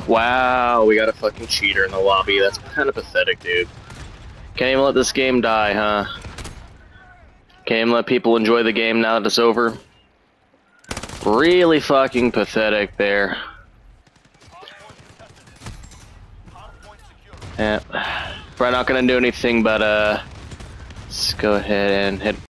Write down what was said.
Wow, we got a fucking cheater in the lobby. That's kind of pathetic, dude. Can't even let this game die, huh? Can't even let people enjoy the game now that it's over. Really fucking pathetic there. Yeah. We're not gonna do anything but, let's go ahead and hit